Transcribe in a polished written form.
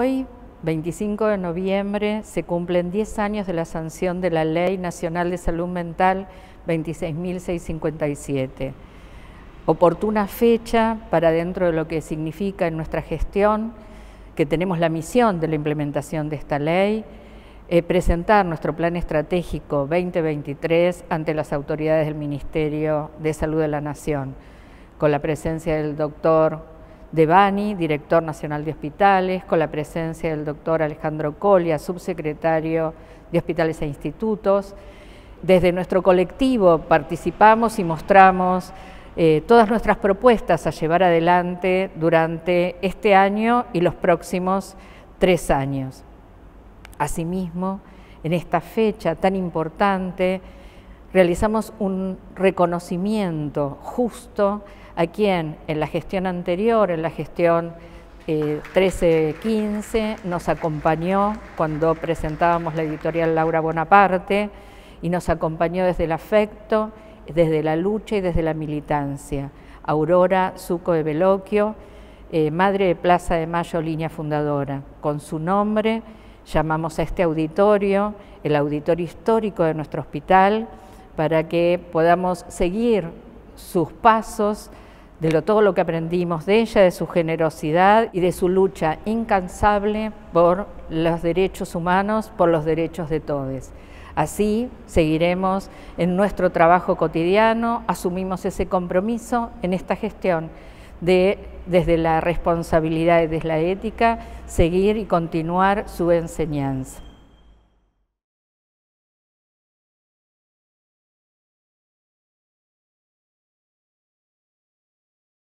Hoy, 25 de noviembre, se cumplen 10 años de la sanción de la Ley Nacional de Salud Mental 26.657. Oportuna fecha para, dentro de lo que significa en nuestra gestión, que tenemos la misión de la implementación de esta ley, presentar nuestro plan estratégico 2023 ante las autoridades del Ministerio de Salud de la Nación, con la presencia del doctor Devani, director nacional de hospitales, con la presencia del doctor Alejandro Colia, subsecretario de Hospitales e Institutos. Desde nuestro colectivo participamos y mostramos todas nuestras propuestas a llevar adelante durante este año y los próximos 3 años. Asimismo, en esta fecha tan importante, realizamos un reconocimiento justo a quien en la gestión anterior, en la gestión 13-15, nos acompañó cuando presentábamos la editorial Laura Bonaparte y nos acompañó desde el afecto, desde la lucha y desde la militancia. Aurora Zucco de Veloquio, madre de Plaza de Mayo, línea fundadora. Con su nombre llamamos a este auditorio, el auditorio histórico de nuestro hospital, para que podamos seguir sus pasos, de todo lo que aprendimos de ella, de su generosidad y de su lucha incansable por los derechos humanos, por los derechos de todos. Así seguiremos en nuestro trabajo cotidiano, asumimos ese compromiso en esta gestión de, desde la responsabilidad y desde la ética, seguir y continuar su enseñanza.